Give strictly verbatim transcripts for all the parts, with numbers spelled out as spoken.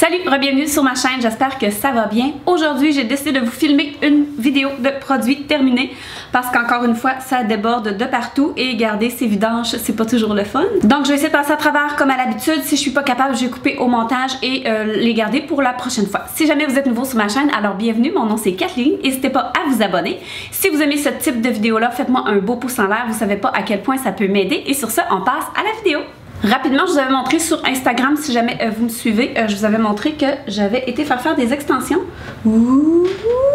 Salut, bienvenue sur ma chaîne, j'espère que ça va bien. Aujourd'hui, j'ai décidé de vous filmer une vidéo de produits terminés parce qu'encore une fois, ça déborde de partout et garder ses vidanges, c'est pas toujours le fun. Donc, je vais essayer de passer à travers comme à l'habitude. Si je suis pas capable, je vais couper au montage et euh, les garder pour la prochaine fois. Si jamais vous êtes nouveau sur ma chaîne, alors bienvenue, mon nom c'est Kathleen. N'hésitez pas à vous abonner. Si vous aimez ce type de vidéo-là, faites-moi un beau pouce en l'air, vous savez pas à quel point ça peut m'aider. Et sur ça, on passe à la vidéo. Rapidement, je vous avais montré sur Instagram, si jamais euh, vous me suivez, euh, je vous avais montré que j'avais été faire faire des extensions. Ouh.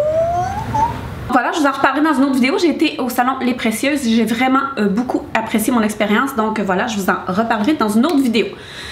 Voilà, je vous en reparlerai dans une autre vidéo. J'ai été au salon Les Précieuses, j'ai vraiment euh, beaucoup apprécié mon expérience, donc euh, voilà, je vous en reparlerai dans une autre vidéo.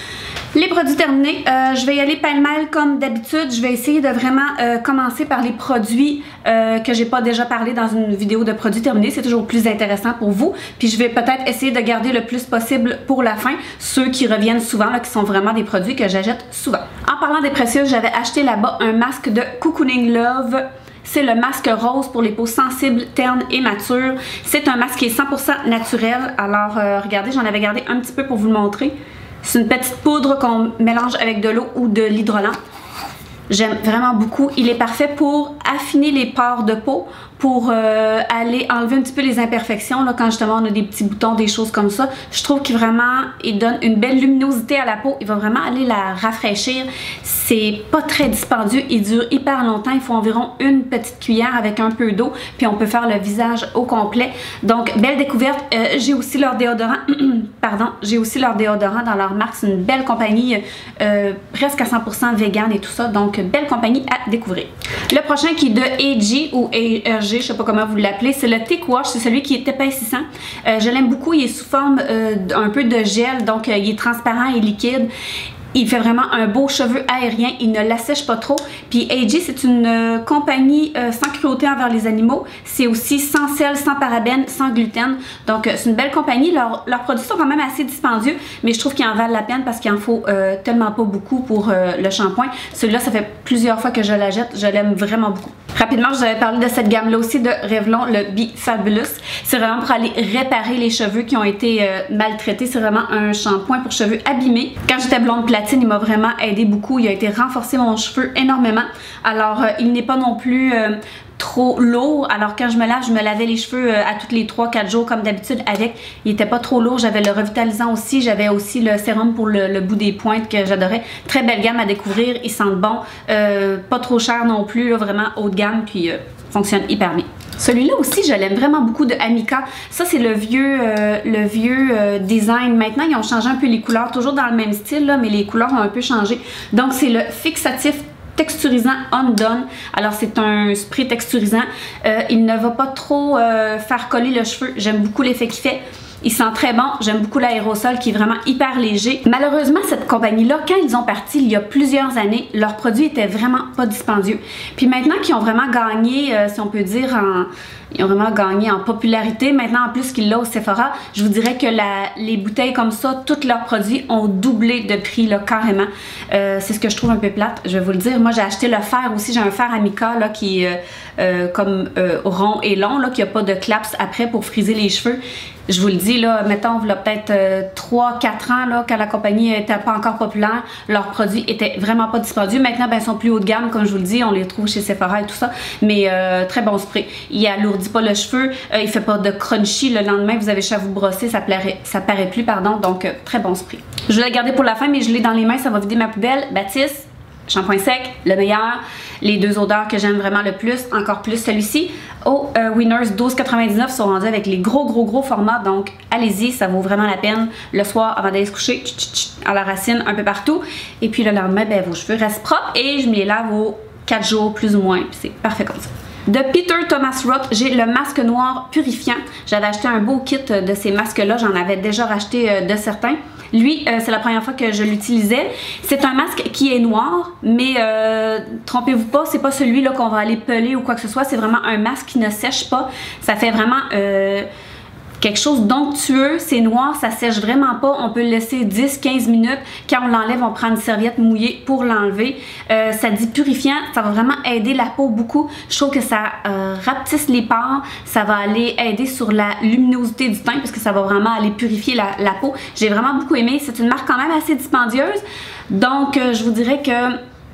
Les produits terminés, euh, je vais y aller pêle-mêle comme d'habitude. Je vais essayer de vraiment euh, commencer par les produits euh, que j'ai pas déjà parlé dans une vidéo de produits terminés. C'est toujours plus intéressant pour vous. Puis je vais peut-être essayer de garder le plus possible pour la fin ceux qui reviennent souvent, là, qui sont vraiment des produits que j'achète souvent. En parlant des précieuses, j'avais acheté là-bas un masque de Cocooning Love. C'est le masque rose pour les peaux sensibles, ternes et matures. C'est un masque qui est cent pour cent naturel. Alors euh, regardez, j'en avais gardé un petit peu pour vous le montrer. C'est une petite poudre qu'on mélange avec de l'eau ou de l'hydrolat. J'aime vraiment beaucoup. Il est parfait pour affiner les pores de peau, pour euh, aller enlever un petit peu les imperfections, là, quand justement on a des petits boutons, des choses comme ça. Je trouve qu'il vraiment, il donne une belle luminosité à la peau. Il va vraiment aller la rafraîchir. C'est pas très dispendieux. Il dure hyper longtemps. Il faut environ une petite cuillère avec un peu d'eau. Puis on peut faire le visage au complet. Donc, belle découverte. Euh, j'ai aussi leur déodorant. Pardon. J'ai aussi leur déodorant dans leur marque. C'est une belle compagnie, euh, presque à cent pour cent vegan et tout ça. Donc, belle compagnie à découvrir. Le prochain qui est de A G ou A R G, je sais pas comment vous l'appelez, c'est le Thick Wash, c'est celui qui est épaississant. Euh, je l'aime beaucoup, il est sous forme euh, un peu de gel, donc euh, il est transparent et liquide. Il fait vraiment un beau cheveu aérien, il ne l'assèche pas trop. Puis A G, c'est une euh, compagnie euh, sans cruauté envers les animaux. C'est aussi sans sel, sans parabènes, sans gluten. Donc euh, c'est une belle compagnie. Leurs, leurs produits sont quand même assez dispendieux, mais je trouve qu'ils en valent la peine parce qu'il en faut euh, tellement pas beaucoup pour euh, le shampoing. Celui-là, ça fait plusieurs fois que je la jette. Je l'aime vraiment beaucoup. Rapidement, je vous avais parlé de cette gamme-là aussi de Revlon, le Be Fabulous. C'est vraiment pour aller réparer les cheveux qui ont été euh, maltraités. C'est vraiment un shampoing pour cheveux abîmés. Quand j'étais blonde platine, il m'a vraiment aidé beaucoup. Il a été renforcé mon cheveu énormément. Alors, euh, il n'est pas non plus euh, trop lourd. Alors, quand je me lave, je me lavais les cheveux euh, à tous les trois quatre jours comme d'habitude avec. Il n'était pas trop lourd. J'avais le revitalisant aussi. J'avais aussi le sérum pour le, le bout des pointes que j'adorais. Très belle gamme à découvrir. Ils sentent bon. Euh, pas trop cher non plus. Là, vraiment haut de gamme. Puis, euh, fonctionne hyper bien. Celui-là aussi, je l'aime vraiment beaucoup, de Amika. Ça, c'est le vieux, euh, le vieux euh, design. Maintenant, ils ont changé un peu les couleurs, toujours dans le même style, là, mais les couleurs ont un peu changé. Donc, c'est le fixatif texturisant Undone. Alors, c'est un spray texturisant. Euh, il ne va pas trop euh, faire coller le cheveu. J'aime beaucoup l'effet qu'il fait. Il sent très bon. J'aime beaucoup l'aérosol qui est vraiment hyper léger. Malheureusement, cette compagnie-là, quand ils ont parti il y a plusieurs années, leurs produits étaient vraiment pas dispendieux. Puis maintenant qu'ils ont vraiment gagné, euh, si on peut dire, en... ils ont vraiment gagné en popularité. Maintenant, en plus qu'ils l'ont au Sephora, je vous dirais que la, les bouteilles comme ça, tous leurs produits ont doublé de prix, là, carrément. Euh, c'est ce que je trouve un peu plate, je vais vous le dire. Moi, j'ai acheté le fer aussi. J'ai un fer Amika, là, qui est euh, euh, comme euh, rond et long, là, qui n'a pas de claps après pour friser les cheveux. Je vous le dis, là, mettons, il y a peut-être euh, trois quatre ans, là, quand la compagnie n'était pas encore populaire, leurs produits étaient vraiment pas dispendieux. Maintenant, ben, ils sont plus haut de gamme, comme je vous le dis, on les trouve chez Sephora et tout ça. Mais euh, très bon spray. Il alourdit pas le cheveu, euh, il fait pas de crunchy. Le lendemain, vous avez juste à vous brosser, ça, plairait, ça paraît plus, pardon. Donc, euh, très bon spray. Je vais la garder pour la fin, mais je l'ai dans les mains, ça va vider ma poubelle. Baptiste, shampoing sec, le meilleur. Les deux odeurs que j'aime vraiment le plus, encore plus celui-ci. Au euh, Winners douze quatre-vingt-dix-neuf sont rendus avec les gros gros gros formats, donc allez-y, ça vaut vraiment la peine. Le soir, avant d'aller se coucher, tch, tch, tch, à la racine, un peu partout. Et puis le lendemain, ben, vos cheveux restent propres et je me les lave aux quatre jours plus ou moins. C'est parfait comme ça. De Peter Thomas Roth, j'ai le masque noir purifiant. J'avais acheté un beau kit de ces masques-là, j'en avais déjà racheté euh, de certains. Lui, euh, c'est la première fois que je l'utilisais. C'est un masque qui est noir, mais euh, trompez-vous pas, c'est pas celui-là qu'on va aller peler ou quoi que ce soit. C'est vraiment un masque qui ne sèche pas. Ça fait vraiment euh, quelque chose d'onctueux, c'est noir, ça sèche vraiment pas. On peut le laisser dix à quinze minutes. Quand on l'enlève, on prend une serviette mouillée pour l'enlever. Euh, ça dit purifiant, ça va vraiment aider la peau beaucoup. Je trouve que ça euh, rapetisse les pores, ça va aller aider sur la luminosité du teint parce que ça va vraiment aller purifier la, la peau. J'ai vraiment beaucoup aimé. C'est une marque quand même assez dispendieuse. Donc, euh, je vous dirais que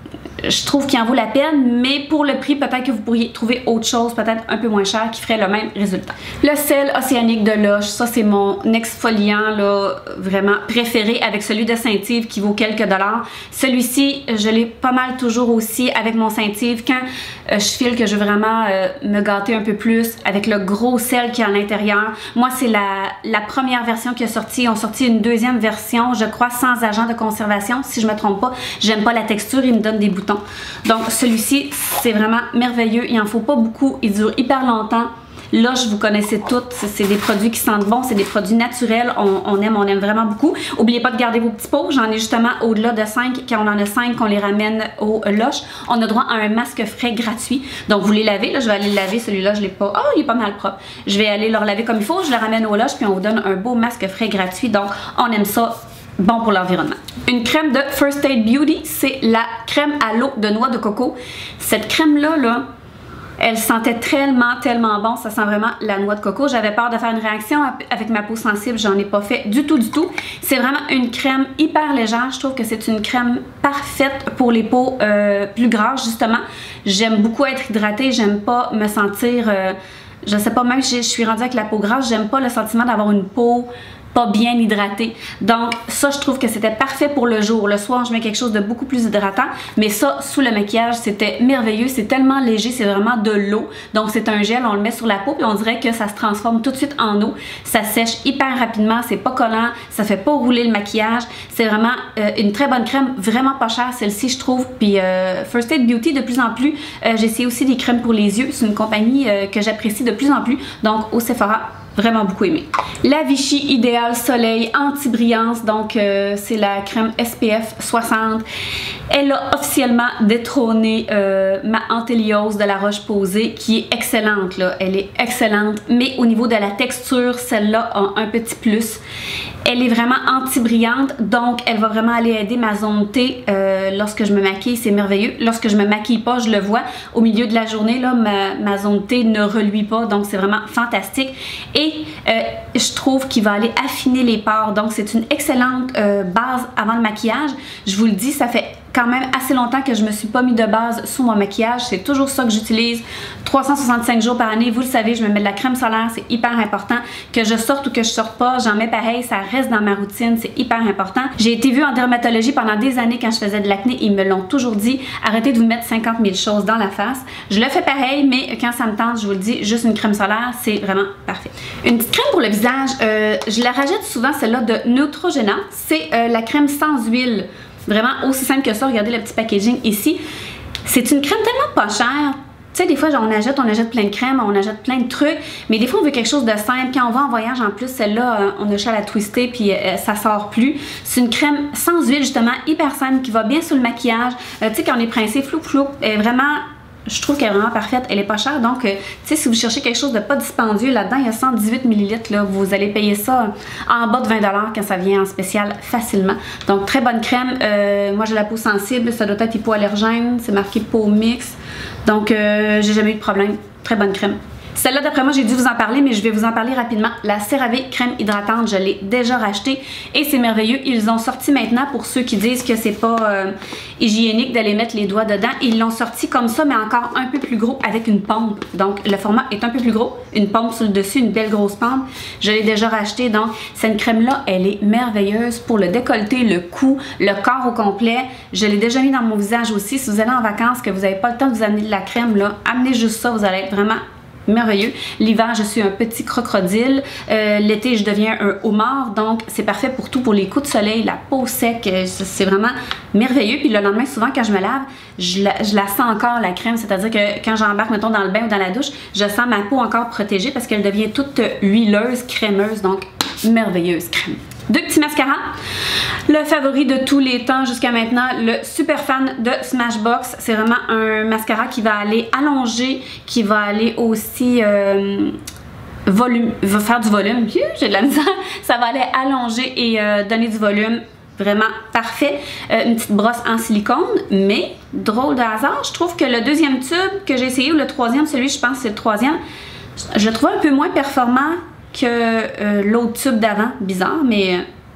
je trouve qu'il en vaut la peine, mais pour le prix, peut-être que vous pourriez trouver autre chose, peut-être un peu moins cher, qui ferait le même résultat. Le sel océanique de Lush, ça c'est mon exfoliant là, vraiment préféré, avec celui de Saint-Yves qui vaut quelques dollars. Celui-ci, je l'ai pas mal toujours aussi avec mon Saint-Yves quand euh, je file que je veux vraiment euh, me gâter un peu plus avec le gros sel qui est à l'intérieur. Moi, c'est la, la première version qui a sorti. Ils ont sorti une deuxième version, je crois, sans agent de conservation, si je me trompe pas. J'aime pas la texture, il me donne des boutons. Donc, celui-ci, c'est vraiment merveilleux. Il en faut pas beaucoup, il dure hyper longtemps. Lush, vous connaissez toutes, c'est des produits qui sentent bon, c'est des produits naturels, on, on aime, on aime vraiment beaucoup. N'oubliez pas de garder vos petits pots, j'en ai justement au-delà de cinq, quand on en a cinq, qu'on les ramène au Lush. On a droit à un masque frais gratuit, donc vous les lavez, là je vais aller le laver, celui-là je l'ai pas, oh il est pas mal propre. Je vais aller le laver comme il faut, je le ramène au Lush, puis on vous donne un beau masque frais gratuit, donc on aime ça. Bon pour l'environnement. Une crème de First Aid Beauty, c'est la crème à l'eau de noix de coco. Cette crème-là, là, elle sentait tellement, tellement bon. Ça sent vraiment la noix de coco. J'avais peur de faire une réaction avec ma peau sensible. J'en ai pas fait du tout, du tout. C'est vraiment une crème hyper légère. Je trouve que c'est une crème parfaite pour les peaux euh, plus grasses, justement. J'aime beaucoup être hydratée. J'aime pas me sentir... Euh, je sais pas, même si je suis rendue avec la peau grasse, j'aime pas le sentiment d'avoir une peau pas bien hydratée. Donc ça, je trouve que c'était parfait pour le jour. Le soir, je mets quelque chose de beaucoup plus hydratant, mais ça, sous le maquillage, c'était merveilleux. C'est tellement léger, c'est vraiment de l'eau. Donc c'est un gel, on le met sur la peau, puis on dirait que ça se transforme tout de suite en eau. Ça sèche hyper rapidement, c'est pas collant, ça fait pas rouler le maquillage. C'est vraiment euh, une très bonne crème, vraiment pas chère, celle-ci, je trouve. Puis euh, First Aid Beauty, de plus en plus, euh, j'ai essayé aussi des crèmes pour les yeux. C'est une compagnie euh, que j'apprécie de plus en plus. Donc au Sephora, vraiment beaucoup aimé. La Vichy Idéal Soleil Anti-Brillance, donc euh, c'est la crème S P F soixante. Elle a officiellement détrôné euh, ma Antéliose de la Roche-Posay, qui est excellente, là. Elle est excellente, mais au niveau de la texture, celle-là a un petit plus. Elle est vraiment anti-brillante, donc elle va vraiment aller aider ma zone T euh, lorsque je me maquille, c'est merveilleux. Lorsque je me maquille pas, je le vois. Au milieu de la journée, là, ma, ma zone T ne reluit pas, donc c'est vraiment fantastique. Et euh, je trouve qu'il va aller affiner les pores, donc c'est une excellente euh, base avant le maquillage. Je vous le dis, ça fait quand même assez longtemps que je me suis pas mis de base sous mon maquillage. C'est toujours ça que j'utilise trois cent soixante-cinq jours par année. Vous le savez, je me mets de la crème solaire, c'est hyper important. Que je sorte ou que je sorte pas, j'en mets pareil, ça reste dans ma routine, c'est hyper important. J'ai été vue en dermatologie pendant des années quand je faisais de l'acné, ils me l'ont toujours dit, arrêtez de vous mettre cinquante mille choses dans la face. Je le fais pareil, mais quand ça me tente, je vous le dis, juste une crème solaire, c'est vraiment parfait. Une petite crème pour le visage, euh, je la rajoute souvent, celle-là de Neutrogena, c'est euh, la crème sans huile. Vraiment aussi simple que ça, regardez le petit packaging ici. C'est une crème tellement pas chère. Tu sais, des fois, genre, on achète, on achète plein de crèmes, on achète plein de trucs, mais des fois, on veut quelque chose de simple. Quand on va en voyage, en plus, celle-là, euh, on a juste à la twister, puis euh, ça sort plus. C'est une crème sans huile, justement, hyper simple, qui va bien sur le maquillage. Euh, tu sais, quand on est princé, flou flou, elle est vraiment... Je trouve qu'elle est vraiment parfaite, elle est pas chère, donc euh, tu sais, si vous cherchez quelque chose de pas dispendieux, là-dedans il y a cent dix-huit millilitres, là, vous allez payer ça en bas de vingt dollars quand ça vient en spécial facilement. Donc très bonne crème, euh, moi j'ai la peau sensible, ça doit être hypoallergène, c'est marqué peau mix, donc euh, j'ai jamais eu de problème, très bonne crème. Celle-là, d'après moi, j'ai dû vous en parler, mais je vais vous en parler rapidement. La CeraVe crème hydratante, je l'ai déjà rachetée et c'est merveilleux. Ils l'ont sorti maintenant pour ceux qui disent que c'est pas euh, hygiénique d'aller mettre les doigts dedans. Ils l'ont sorti comme ça, mais encore un peu plus gros avec une pompe. Donc, le format est un peu plus gros. Une pompe sur le dessus, une belle grosse pompe. Je l'ai déjà rachetée. Donc, cette crème-là, elle est merveilleuse pour le décolleté, le cou, le corps au complet. Je l'ai déjà mis dans mon visage aussi. Si vous allez en vacances, que vous n'avez pas le temps de vous amener de la crème, là, amenez juste ça, vous allez être vraiment merveilleux. L'hiver, je suis un petit crocodile. Euh, L'été, je deviens un homard. Donc, c'est parfait pour tout, pour les coups de soleil, la peau sec. C'est vraiment merveilleux. Puis le lendemain, souvent, quand je me lave, je la, je la sens encore, la crème. C'est-à-dire que quand j'embarque, mettons, dans le bain ou dans la douche, je sens ma peau encore protégée parce qu'elle devient toute huileuse, crémeuse. Donc, merveilleuse crème. Deux petits mascaras. Le favori de tous les temps jusqu'à maintenant, le super fan de Smashbox. C'est vraiment un mascara qui va aller allonger, qui va aller aussi euh, volume, va faire du volume. J'ai de la misère. Ça va aller allonger et euh, donner du volume. Vraiment parfait. Euh, une petite brosse en silicone, mais drôle de hasard, je trouve que le deuxième tube que j'ai essayé, ou le troisième, celui je pense c'est le troisième, je le trouve un peu moins performant que euh, l'autre tube d'avant. Bizarre, mais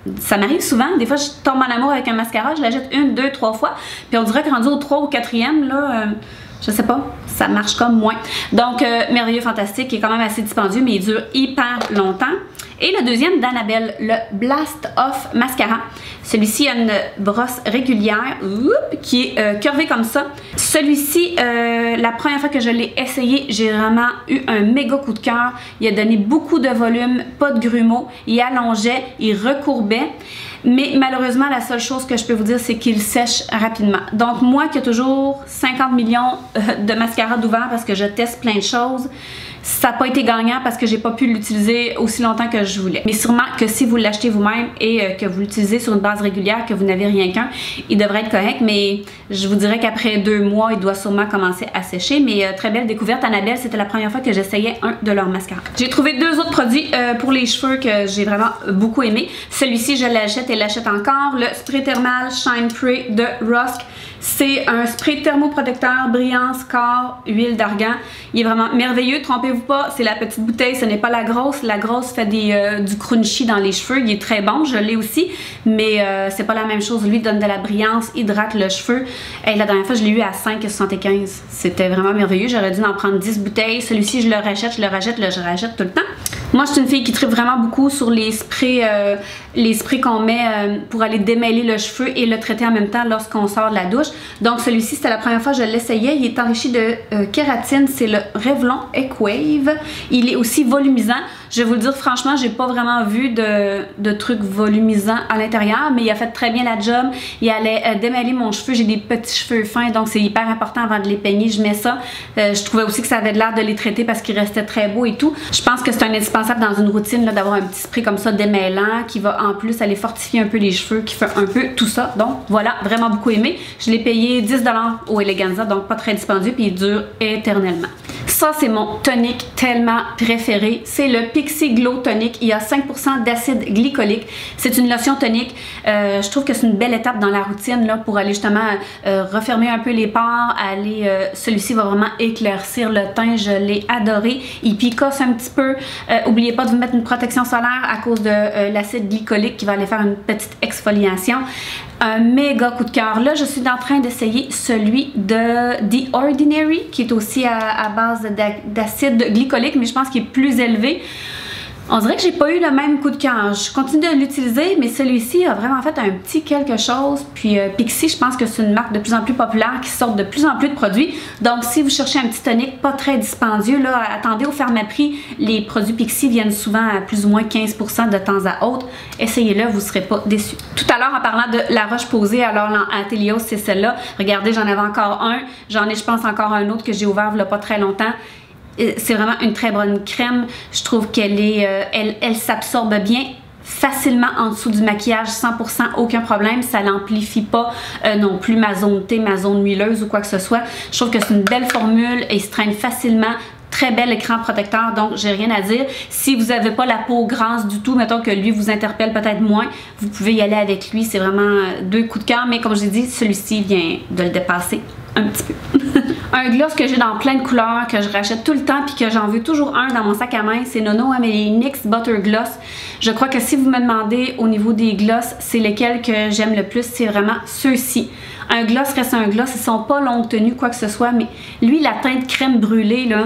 ça m'arrive souvent. Des fois, je tombe en amour avec un mascara, je l'achète une, deux, trois fois, puis on dirait que rendu au trois ou quatrième, là, euh, je sais pas, ça marche comme moins. Donc, euh, merveilleux, fantastique, qui est quand même assez dispendieux, mais il dure hyper longtemps. Et le deuxième d'Annabelle, le Blast Off Mascara. Celui-ci a une brosse régulière oups, qui est euh, curvée comme ça. Celui-ci, euh, la première fois que je l'ai essayé, j'ai vraiment eu un méga coup de cœur. Il a donné beaucoup de volume, pas de grumeaux. Il allongeait, il recourbait. Mais malheureusement, la seule chose que je peux vous dire, c'est qu'il sèche rapidement. Donc moi qui ai toujours cinquante millions de mascara d'ouvert parce que je teste plein de choses, ça n'a pas été gagnant parce que j'ai pas pu l'utiliser aussi longtemps que je voulais. Mais sûrement que si vous l'achetez vous-même et que vous l'utilisez sur une base régulière, que vous n'avez rien qu'un, il devrait être correct. Mais je vous dirais qu'après deux mois, il doit sûrement commencer à sécher. Mais euh, très belle découverte. Annabelle, c'était la première fois que j'essayais un de leurs mascaras. J'ai trouvé deux autres produits euh, pour les cheveux que j'ai vraiment beaucoup aimé. Celui-ci, je l'achète et l'achète encore. Le spray thermal Shine Spray de Rusk. C'est un spray thermoprotecteur Brillance Corps Huile d'argan. Il est vraiment merveilleux, trompez-vous pas, c'est la petite bouteille, ce n'est pas la grosse. La grosse fait des, euh, du crunchy dans les cheveux, il est très bon, je l'ai aussi, mais euh, c'est pas la même chose. Lui donne de la brillance, hydrate le cheveu. Et la dernière fois, je l'ai eu à cinq soixante-quinze. C'était vraiment merveilleux, j'aurais dû en prendre dix bouteilles. Celui-ci, je le rachète, je le rachète, je le rachète tout le temps. Moi, je suis une fille qui tripe vraiment beaucoup sur les sprays, euh, les sprays qu'on met euh, pour aller démêler le cheveu et le traiter en même temps lorsqu'on sort de la douche. Donc celui-ci, c'était la première fois que je l'essayais. Il est enrichi de euh, kératine. C'est le Revlon Equave. Il est aussi volumisant. Je vais vous le dire franchement, j'ai pas vraiment vu de, de trucs volumisants à l'intérieur, mais il a fait très bien la job. Il allait euh, démêler mon cheveu. J'ai des petits cheveux fins, donc c'est hyper important avant de les peigner. Je mets ça. Euh, je trouvais aussi que ça avait l'air de les traiter parce qu'ils restaient très beaux et tout. Je pense que c'est un indispensable dans une routine d'avoir un petit spray comme ça démêlant qui va en plus aller fortifier un peu les cheveux, qui fait un peu tout ça. Donc voilà, vraiment beaucoup aimé. Je l'ai payé dix dollars au Eleganza, donc pas très dispendieux, puis il dure éternellement. Ça, c'est mon tonique tellement préféré. C'est le Pixi Glow Tonic. Il y a cinq pour cent d'acide glycolique. C'est une lotion tonique. Euh, je trouve que c'est une belle étape dans la routine là, pour aller justement euh, refermer un peu les pores. Aller, euh, celui-ci va vraiment éclaircir le teint. Je l'ai adoré. Il picosse un petit peu. Euh, N'oubliez pas de vous mettre une protection solaire à cause de euh, l'acide glycolique qui va aller faire une petite exfoliation. Un méga coup de cœur. Là, je suis en train d'essayer celui de The Ordinary, qui est aussi à, à base d'acide glycolique, mais je pense qu'il est plus élevé. On dirait que j'ai pas eu le même coup de cœur. Je continue de l'utiliser, mais celui-ci a vraiment fait un petit quelque chose. Puis euh, Pixi, je pense que c'est une marque de plus en plus populaire qui sort de plus en plus de produits. Donc si vous cherchez un petit tonique pas très dispendieux, là, attendez au Pharmaprix. Les produits Pixi viennent souvent à plus ou moins quinze pour cent de temps à autre. Essayez-le, vous ne serez pas déçus. Tout à l'heure, en parlant de la Roche-Posay, alors l'Atelios, c'est celle-là. Regardez, j'en avais encore un. J'en ai, je pense, encore un autre que j'ai ouvert il n'y a pas très longtemps. C'est vraiment une très bonne crème. Je trouve qu'elle est, euh, elle, elle s'absorbe bien facilement en dessous du maquillage, cent pour cent, aucun problème. Ça n'amplifie pas euh, non plus ma zone T, ma zone huileuse ou quoi que ce soit. Je trouve que c'est une belle formule et il se traîne facilement. Très bel écran protecteur, donc j'ai rien à dire. Si vous n'avez pas la peau grasse du tout, mettons que lui vous interpelle peut-être moins, vous pouvez y aller avec lui. C'est vraiment deux coups de cœur, mais comme j'ai dit, celui-ci vient de le dépasser un petit peu. Un gloss que j'ai dans plein de couleurs, que je rachète tout le temps puis que j'en veux toujours un dans mon sac à main, c'est Nono Amélie N Y X Butter Gloss. Je crois que si vous me demandez au niveau des gloss, c'est lesquels que j'aime le plus, c'est vraiment ceux-ci. Un gloss reste un gloss, ils sont pas longue tenue quoi que ce soit, mais lui, la teinte crème brûlée, là,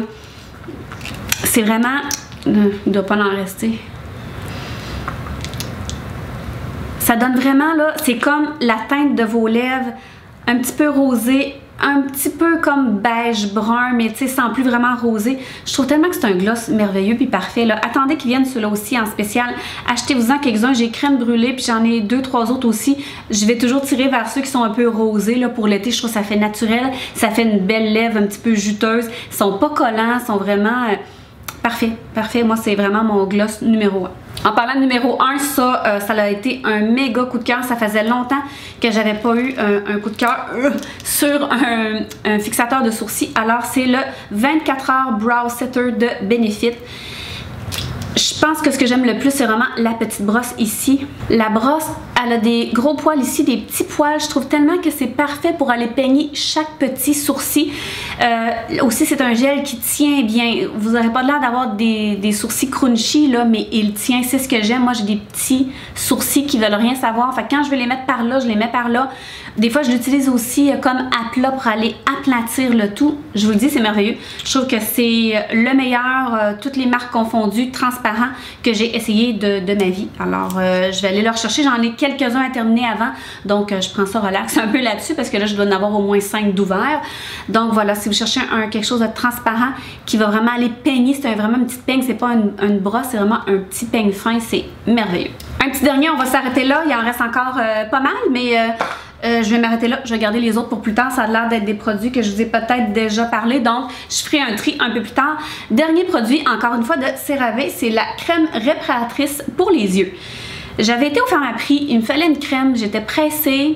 c'est vraiment... Il ne doit pas en rester. Ça donne vraiment, là, c'est comme la teinte de vos lèvres, un petit peu rosé, un petit peu comme beige brun, mais tu sais, sans plus vraiment rosé. Je trouve tellement que c'est un gloss merveilleux puis parfait, là. Attendez qu'ils viennent ceux-là aussi en spécial. Achetez-vous-en quelques-uns. J'ai crème brûlée puis j'en ai deux, trois autres aussi. Je vais toujours tirer vers ceux qui sont un peu rosés, là, pour l'été. Je trouve que ça fait naturel. Ça fait une belle lèvre un petit peu juteuse. Ils sont pas collants, ils sont vraiment... Euh, parfait, parfait. Moi, c'est vraiment mon gloss numéro un. En parlant de numéro un, ça, euh, ça a été un méga coup de cœur. Ça faisait longtemps que j'avais pas eu un, un coup de cœur euh, sur un, un fixateur de sourcils. Alors, c'est le vingt-quatre heures Brow Setter de Benefit. Je pense que ce que j'aime le plus, c'est vraiment la petite brosse ici. La brosse, elle a des gros poils ici, des petits poils. Je trouve tellement que c'est parfait pour aller peigner chaque petit sourcil. Euh, aussi, c'est un gel qui tient bien. Vous n'aurez pas l'air d'avoir des, des sourcils crunchy, là, mais il tient. C'est ce que j'aime. Moi, j'ai des petits sourcils qui veulent rien savoir. Fait que quand je veux les mettre par là, je les mets par là. Des fois, je l'utilise aussi comme à plat pour aller aplatir le tout. Je vous le dis, c'est merveilleux. Je trouve que c'est le meilleur, euh, toutes les marques confondues, transparent, que j'ai essayé de, de ma vie. Alors, euh, je vais aller le rechercher. J'en ai quelques-uns à terminer avant. Donc, euh, je prends ça relax un peu là-dessus parce que là, je dois en avoir au moins cinq d'ouverts. Donc, voilà, si vous cherchez un, quelque chose de transparent qui va vraiment aller peigner, c'est vraiment une petite peigne, c'est pas une, une brosse, c'est vraiment un petit peigne fin. C'est merveilleux. Un petit dernier, on va s'arrêter là. Il en reste encore euh, pas mal, mais... Euh, Euh, je vais m'arrêter là, je vais garder les autres pour plus tard. Ça a l'air d'être des produits que je vous ai peut-être déjà parlé, donc je ferai un tri un peu plus tard. Dernier produit, encore une fois de CeraVe, c'est la crème réparatrice pour les yeux. J'avais été au Pharmaprix, il me fallait une crème, j'étais pressée.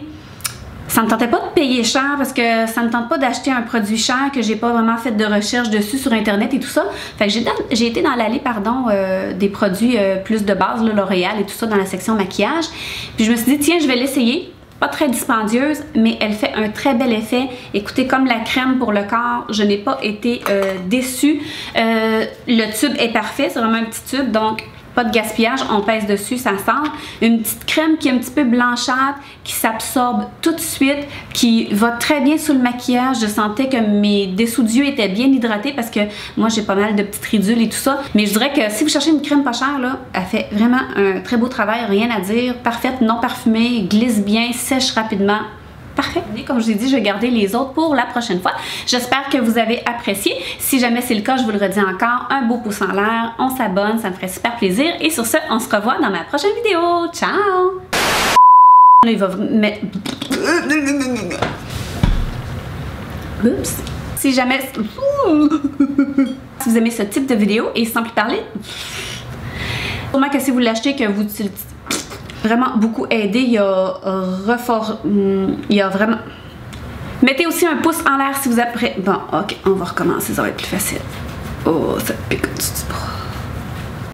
Ça me tentait pas de payer cher parce que ça me tente pas d'acheter un produit cher que j'ai pas vraiment fait de recherche dessus sur internet et tout ça. Fait que j'ai été dans l'allée, pardon, euh, des produits euh, plus de base, L'Oréal et tout ça dans la section maquillage. Puis je me suis dit, tiens, je vais l'essayer. Pas très dispendieuse, mais elle fait un très bel effet. Écoutez, comme la crème pour le corps, je n'ai pas été euh, déçue. Euh, le tube est parfait, c'est vraiment un petit tube, donc pas de gaspillage, on pèse dessus, ça sort. Une petite crème qui est un petit peu blanchâtre, qui s'absorbe tout de suite, qui va très bien sous le maquillage. Je sentais que mes dessous d'yeux étaient bien hydratés parce que moi j'ai pas mal de petites ridules et tout ça. Mais je dirais que si vous cherchez une crème pas chère, là, elle fait vraiment un très beau travail, rien à dire. Parfaite, non parfumée, glisse bien, sèche rapidement. Parfait. Comme je vous ai dit, je vais garder les autres pour la prochaine fois. J'espère que vous avez apprécié. Si jamais c'est le cas, je vous le redis encore, un beau pouce en l'air, on s'abonne, ça me ferait super plaisir. Et sur ce, on se revoit dans ma prochaine vidéo. Ciao! Là, il va mettre... Oups! Si jamais... Si vous aimez ce type de vidéo, et sans plus parler, sûrement que si vous l'achetez, que vous... vraiment beaucoup aidé, il y a refort, il y a vraiment... Mettez aussi un pouce en l'air si vous après... Bon, ok, on va recommencer, ça va être plus facile. Oh, ça pique au-dessus du bras.